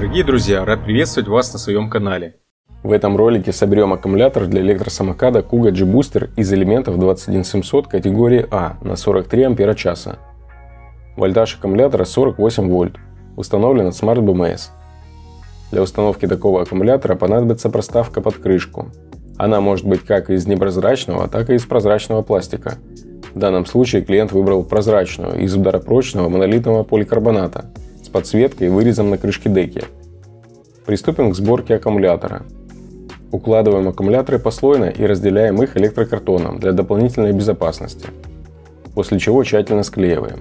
Дорогие друзья, рад приветствовать вас на своем канале. В этом ролике соберем аккумулятор для электросамоката Kuga G-Booster из элементов 21700 категории А на 43 ампера-часа. Вольтаж аккумулятора 48 вольт. Установлен от Smart BMS. Для установки такого аккумулятора понадобится проставка под крышку. Она может быть как из непрозрачного, так и из прозрачного пластика. В данном случае клиент выбрал прозрачную из ударопрочного монолитного поликарбоната с подсветкой и вырезом на крышке деки. Приступим к сборке аккумулятора. Укладываем аккумуляторы послойно и разделяем их электрокартоном для дополнительной безопасности, после чего тщательно склеиваем.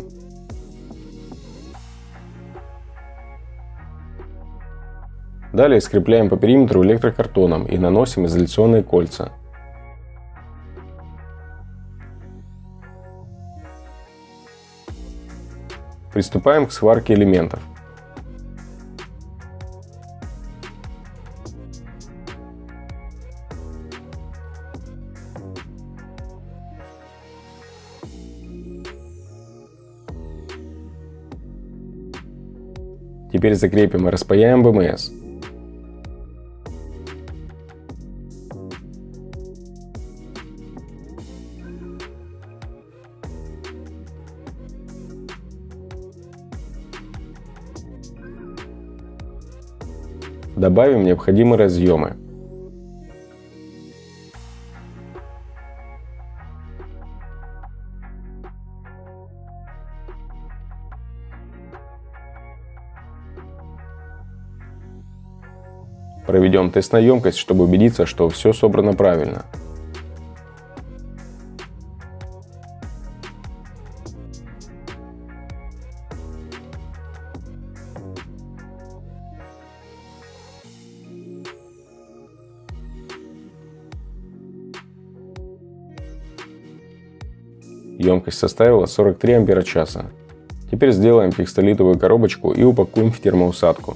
Далее скрепляем по периметру электрокартоном и наносим изоляционные кольца. Приступаем к сварке элементов. Теперь закрепим и распаяем БМС. Добавим необходимые разъемы. Проведем тест на емкость, чтобы убедиться, что все собрано правильно. Емкость составила 43 ампера-часа. Теперь сделаем пикстолитовую коробочку и упакуем в термоусадку.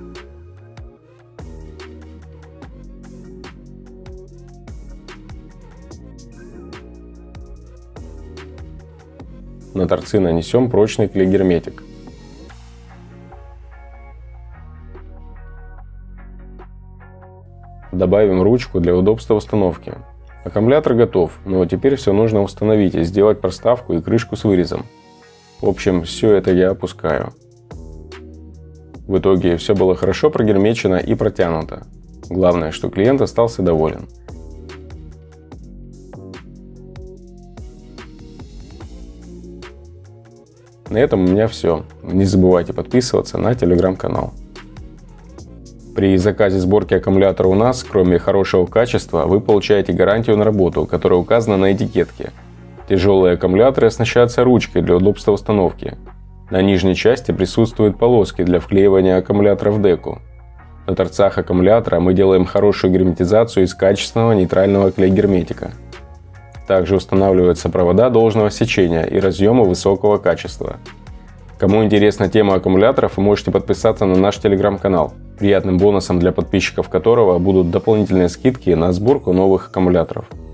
На торцы нанесем прочный клей-герметик. Добавим ручку для удобства установки. Аккумулятор готов, но теперь все нужно установить и сделать проставку и крышку с вырезом. В общем, все это я опускаю. В итоге все было хорошо прогермечено и протянуто. Главное, что клиент остался доволен. На этом у меня все. Не забывайте подписываться на телеграм-канал. При заказе сборки аккумулятора у нас, кроме хорошего качества, вы получаете гарантию на работу, которая указана на этикетке. Тяжелые аккумуляторы оснащаются ручкой для удобства установки. На нижней части присутствуют полоски для вклеивания аккумулятора в деку. На торцах аккумулятора мы делаем хорошую герметизацию из качественного нейтрального клей-герметика. Также устанавливаются провода должного сечения и разъемы высокого качества. Кому интересна тема аккумуляторов, вы можете подписаться на наш телеграм-канал, приятным бонусом для подписчиков которого будут дополнительные скидки на сборку новых аккумуляторов.